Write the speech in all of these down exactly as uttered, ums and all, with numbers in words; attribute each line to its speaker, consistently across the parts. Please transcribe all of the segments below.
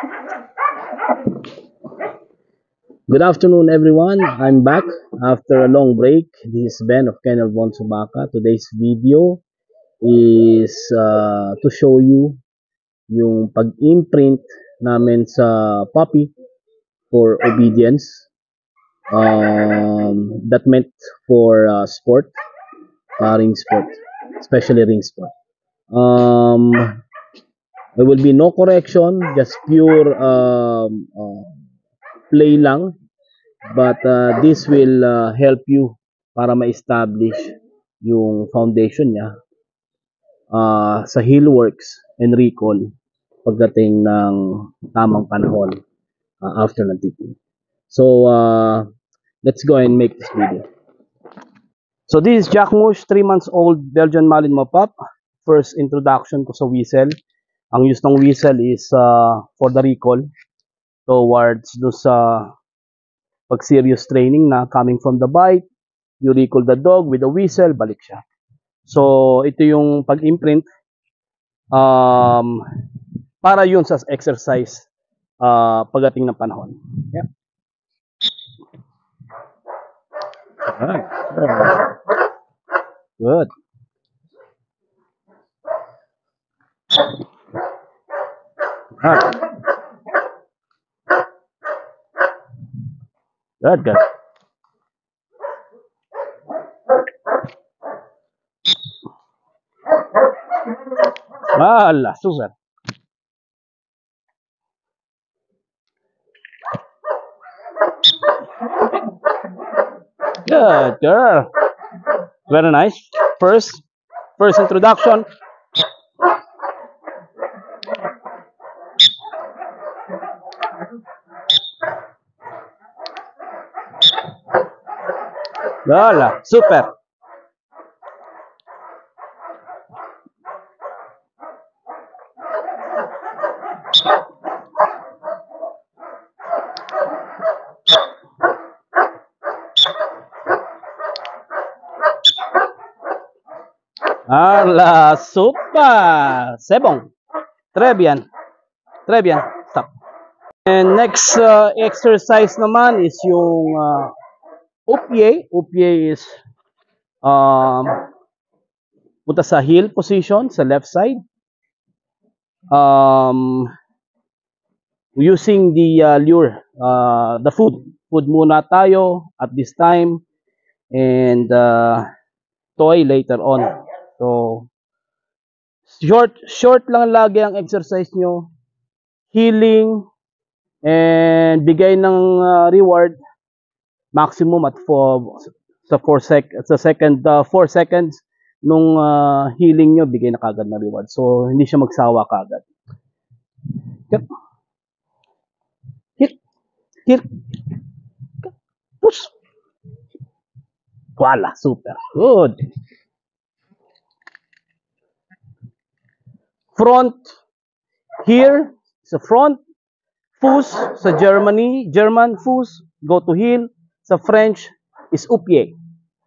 Speaker 1: Good afternoon, everyone. I'm back after a long break. This is Ben of Kennel Von Subaka. Today's video is uh, to show you yung pag-imprint namin sa puppy for obedience. Um, that meant for uh, sport, uh, ring sport, especially ring sport. Um, there will be no correction, just pure um, uh, play lang. But uh, this will uh, help you para ma-establish yung foundation niya uh, sa heel works and recall pagdating ng tamang panahon uh, after ng teaching. So, uh, let's go and make this video. So, this is Jack Mush, three months old Belgian Malinois pup. First introduction ko sa whistle. Ang use ng whistle is uh, for the recall towards do sa pag serious training na coming from the bite, you recall the dog with a whistle, balik siya. So, ito yung pag-imprint um, para yun sa exercise uh, pagdating ng panahon. Yeah. Alright. Good. Alright. Good, good. Wala, super. Good girl. Very nice. First, first introduction. Wala, super. Ala, super. Sebong. Très bien. Très bien. Stop. And next uh, exercise naman is yung uh, O P A. O P A is um, punta sa heel position sa left side. Um, using the uh, lure, uh, the food. Food muna tayo at this time. And uh, toy later on. So, short, short lang lagi ang exercise nyo. Healing and bigay ng uh, reward maximum at four, sa four sec sa second uh, four seconds nung uh, healing nyo, bigay na kagad na reward. So, hindi siya magsawa kagad. Hit. Hit. Hit. Push. Wala, super. Good. Front. Here, sa front. Fuß, sa Germany, German Fuß, go to heel. Sa French is O P A.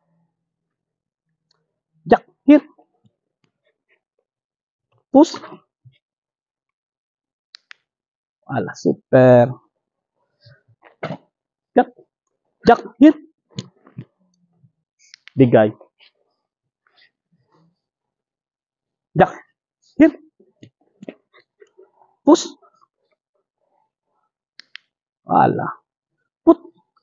Speaker 1: Jack, here. Fuß. Wala, super. Jack, Jack, here. Bigay. Jack, here. Push. Wala. Put.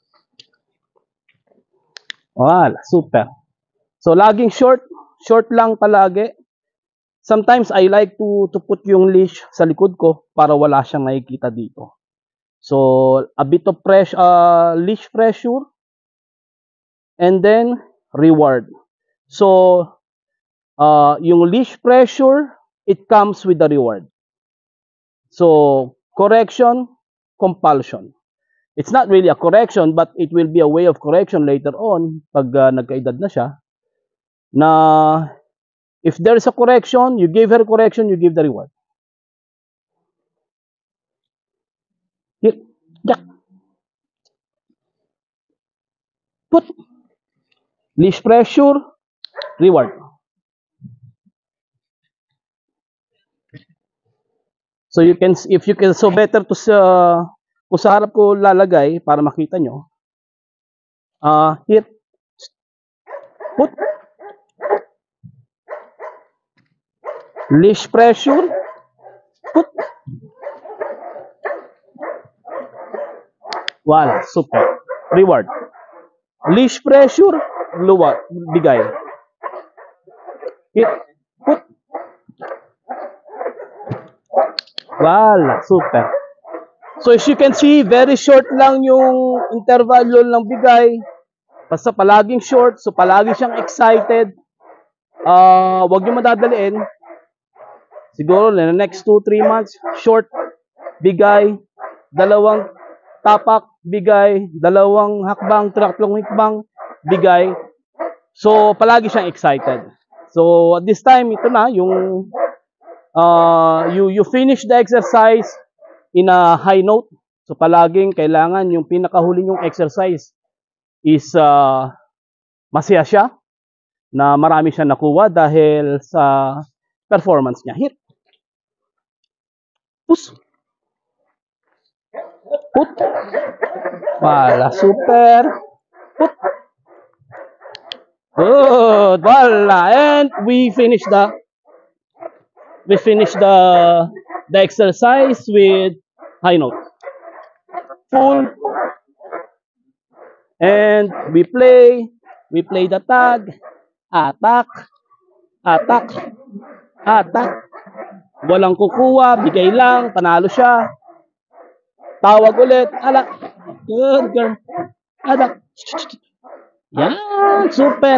Speaker 1: Wala. Super. So, laging short. Short lang palagi. Sometimes, I like to, to put yung leash sa likod ko para wala siyang nakikita dito. So, a bit of pressure, uh, leash pressure. And then, reward. So, uh, yung leash pressure, it comes with the reward. So, correction, compulsion. It's not really a correction, but it will be a way of correction later on pag uh, nagkaedad na siya. Na if there's a correction, you give her correction, you give the reward. Here, Jack. Put. Leash pressure, reward. So you can, if you can, so better to sa, kung sa harap ko lalagay para makita nyo. Uh, hit, put, leash pressure, put. Wala, super. Reward. Leash pressure, luwa, bigay. Hit, put. Wala, super. So as you can see, very short lang yung interval ng bigay. Basta palaging short, so palagi siyang excited. Uh, wag niyo madadaliin. Siguro in the next two to three months, short, bigay, dalawang tapak, bigay, dalawang hakbang, tatlong hakbang, bigay. So palagi siyang excited. So at this time, ito na yung uh, you you finish the exercise in a high note. So palaging kailangan yung pinakahuli yung exercise is uh, masaya siya na marami siya nakuha dahil sa performance niya. Hit. Push. Put. Wala. Super. Put. Good. Wala. And we finish the we finish the the exercise with high note. Full. And we play. We play the tag. Attack. Attack. Attack. Walang kukuha. Bigay lang. Panalo siya. Tawag ulit. Alak. Good girl. Alak. Yan. Super.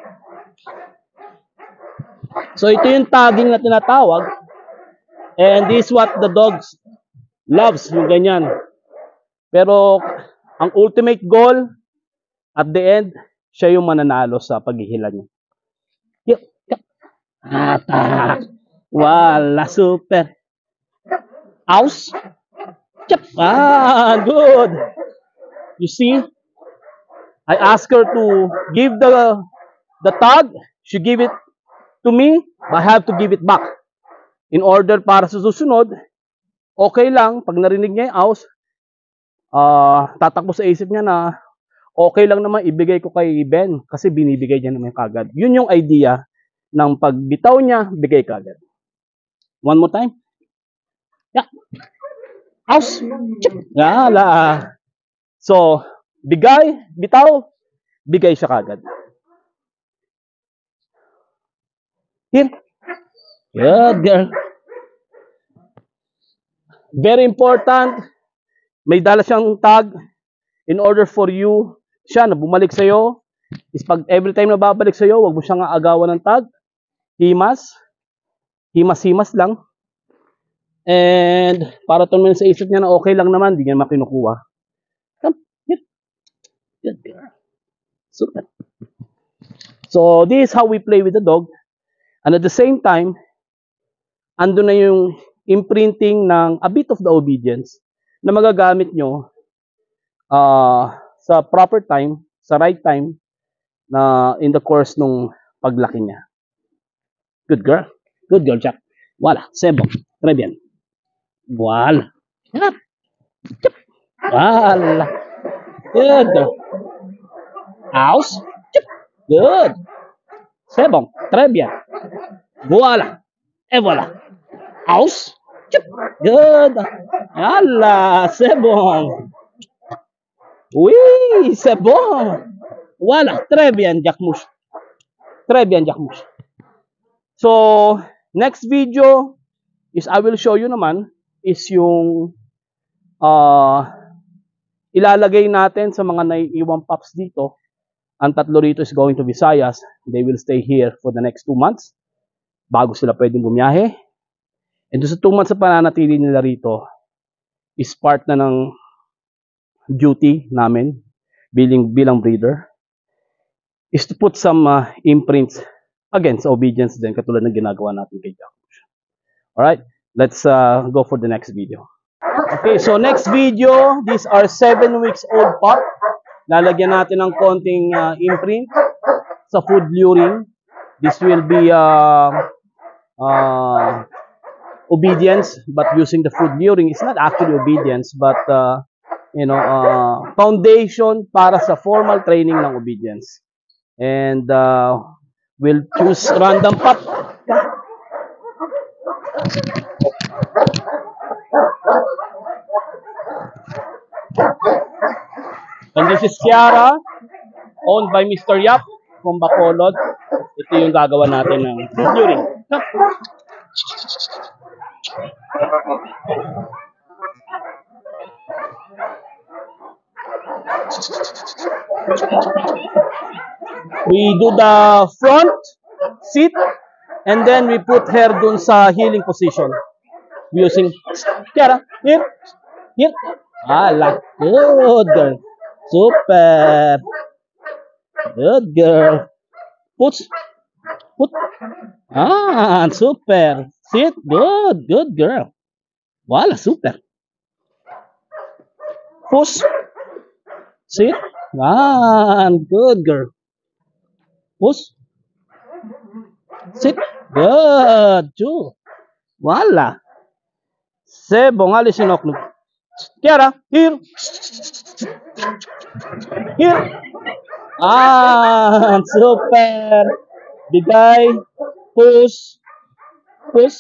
Speaker 1: So ito yung tagging na tinatawag. And this is what the dogs loves. Yung ganyan. Pero ang ultimate goal at the end, siya yung mananalo sa paghihila niya. Attack. Wala. Super. Aus. Ah, good. You see, I asked her to give the the tag. She give it to me. I have to give it back. In order para sa susunod, okay lang, pag narinig niya yung aus, uh, tatakbo sa isip niya na okay lang naman ibigay ko kay Ben kasi binibigay niya naman kagad. Yun yung idea ng pagbitaw niya, bigay kagad. One more time. Yeah. Aus. Yala. So, bigay, bitaw, bigay siya kagad. Here. Good girl. Very important. May dala siyang tag in order for you, siya na bumalik sa'yo, is pag every time na babalik sa'yo, wag mo siyang aagawan ng tag. Himas. Himas-himas lang. And para tumanin sa isip niya na okay lang naman, di niya makinukuha. Come, hit. Good girl. Super. So, this is how we play with the dog. And at the same time, ando na yung imprinting ng a bit of the obedience na magagamit nyo uh, sa proper time, sa right time, na in the course nung paglaki niya. Good girl. Good girl, Jack. Wala. Sebo. Très bien. Wala. Wala. Good. Aus. Good. C'est bon. Très bien. Voilà. Et voilà. Aus. Good. Voilà. C'est bon. Oui, c'est bon. Voilà. Très bien, Jacques-Mouche. Très bien, Jacques-Mouche. So, next video is I will show you naman is yung uh, ilalagay natin sa mga naiiwang pups dito. Ang tatlo rito is going to Visayas. They will stay here for the next two months bago sila pwedeng bumiyahe. And sa two months sa pananatili nila rito is part na ng duty namin bilang, bilang breeder is to put some uh, imprints again sa obedience din katulad ng ginagawa natin kay Jack. Alright, let's uh, go for the next video. Okay, so next video, these are seven weeks old pup. Lalagyan natin ng konting uh, imprint sa food luring. This will be uh, uh, obedience, but using the food luring is not actually obedience, but uh, you know, uh, foundation para sa formal training ng obedience. And uh, we'll choose random pot. And this is Kiara, owned by Mister Yap from Bacolod. Ito yung gagawa natin ng food luring. We do the front, sit, and then we put her dun sa healing position. Using, Kiara, here, here. Ah, like, good girl. Super. Good girl. Put, put. Ah, super. Sit, good, good girl. Wala, super. Push. Sit. Ah, good girl. Push. Sit. Good. Two. Wala. Sebong alis sinoknog. Kiara, here. Here. Ah, super. Bigay. Push. Push.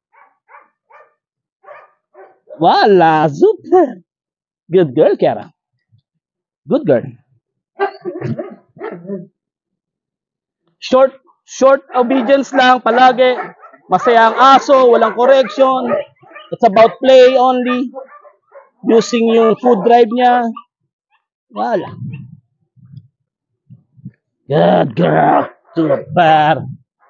Speaker 1: Wala. Super. Good girl, Kiara. Good girl. Short, short obedience lang palagi. Masaya ang aso, walang correction. It's about play only. Using yung food drive niya. Wala. Good girl. Super.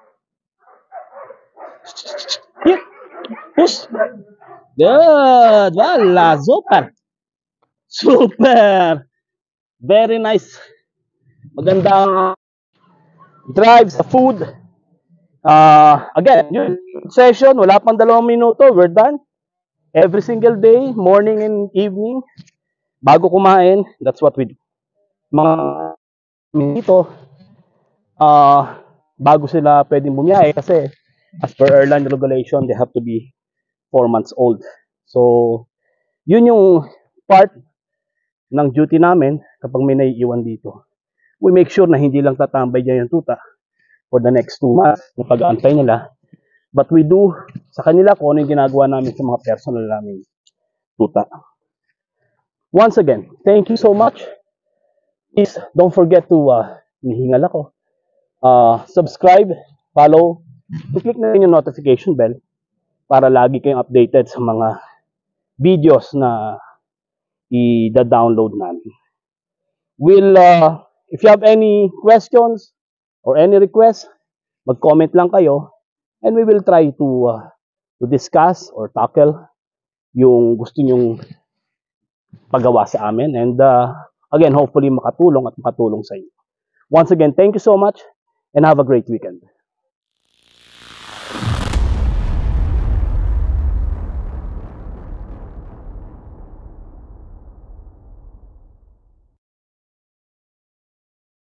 Speaker 1: Hit. Push. Good. Wala. Super. Super. Very nice. Magandang drive sa food. Uh, again, yung session, wala pang dalawang minuto. We're done. Every single day, morning and evening, bago kumain, that's what we do. Mga dito, uh, bago sila pwedeng bumiyahe kasi as per airline regulation, they have to be four months old. So, yun yung part ng duty namin kapag may naiiwan dito. We make sure na hindi lang tatambay dyan yung tuta for the next two months na pag-aantay nila. But we do sa kanila kung ano yung ginagawa namin sa mga personal namin tuta. Once again, thank you so much. Please don't forget to, uh, hinihingal ako, uh, subscribe, follow, i-click na rin yung notification bell para lagi kayong updated sa mga videos na i-download namin. We'll, uh, if you have any questions or any requests, mag-comment lang kayo. And we will try to uh, to discuss or tackle yung gusto nyong pagawa sa amin. And uh, again, hopefully makatulong at makatulong sa inyo. Once again, thank you so much and have a great weekend.